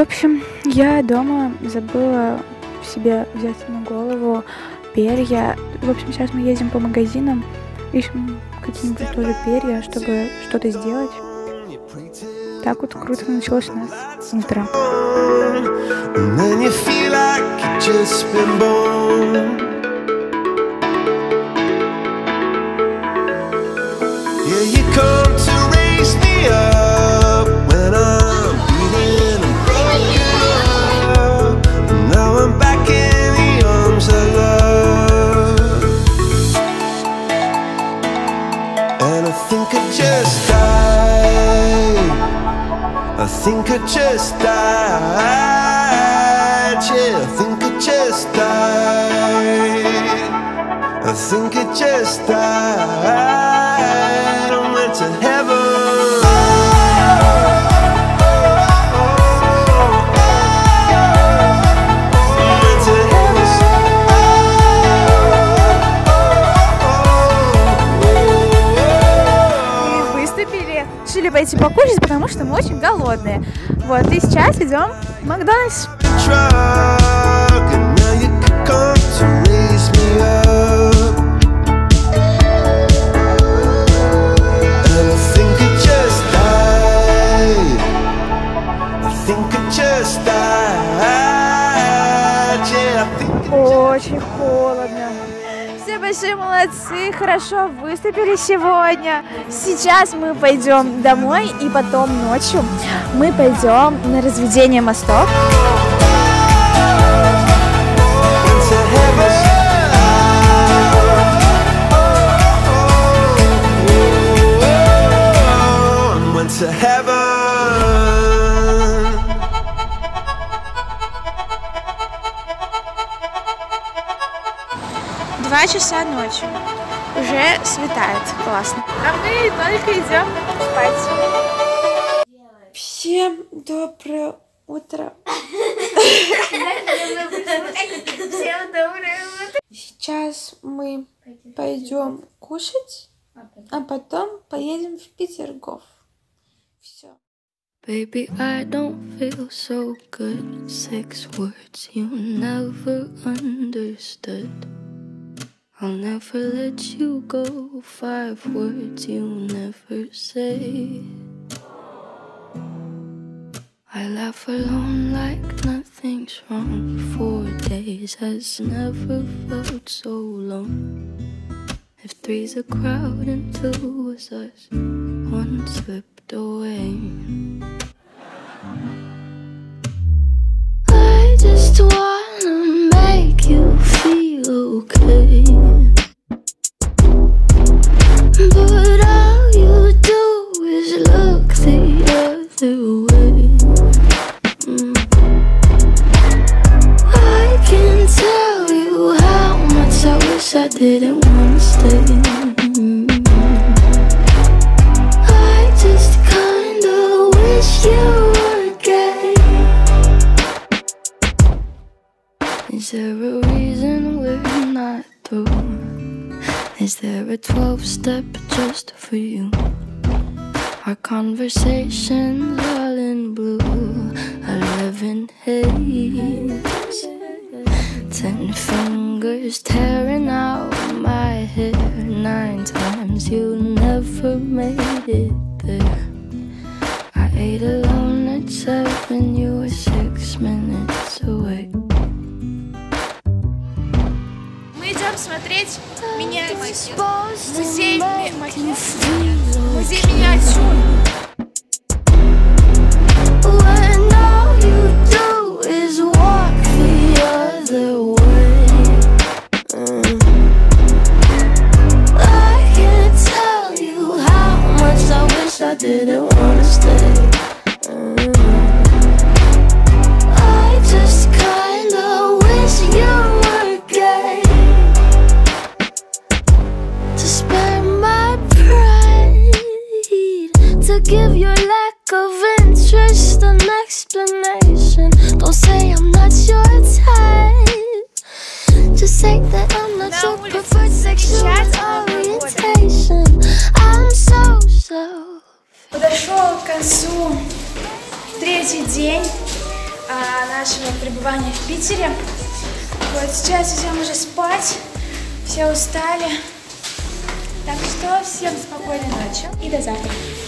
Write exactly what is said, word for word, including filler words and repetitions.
общем, я дома забыла себе взять на голову перья. В общем, сейчас мы едем по магазинам, ищем какие-нибудь тоже перья, чтобы что-то сделать. Так вот круто началось у нас утро. I think I just died, yeah, I think I just died, I think I just died, I went to heaven. Решили пойти покушать, потому что мы очень голодные. Вот, и сейчас идем в Макдональдс. Очень холодно. Все большие молодцы, хорошо выступили сегодня. Сейчас мы пойдем домой, и потом ночью мы пойдем на разведение мостов. Два часа ночи. Уже светает. Классно. А мы только идем спать. Всем доброе утро. Сейчас мы пойдем кушать, а потом поедем в Петергоф. Все. Baby, I don't feel so good. Six words you never understood. I'll never let you go. Five words you never say. I laugh alone like nothing's wrong. Four days has never felt so long. If three's a crowd and two was us, one slipped away. I just wanna make you feel okay. But all you do is look the other way. mm. I can tell you how much I wish I didn't wanna stay. mm. I just kinda wish you were gay. Is there a reason we're not through? Is there a twelve step just for you? Our conversations all in blue. Eleven haze. Ten fingers tearing out my hair. Nine times you never made it there. I ate alone at seven. You were six minutes away. Идем смотреть миниатюр. Музей, музей миниатюр. When all you do is walk the other way. mm. I can't tell you how much I wish I didn't wanna stay. mm. I just kinda wish you were gay. To spare my pride, to give your lack of interest an explanation. Don't say I'm not your type. Just say that I'm not your preferred sexual orientation. I'm so, so. Подошел к концу третий день. а, нашего пребывания в Питере. Вот сейчас идем уже спать, все устали. Так что всем спокойной ночи и до завтра.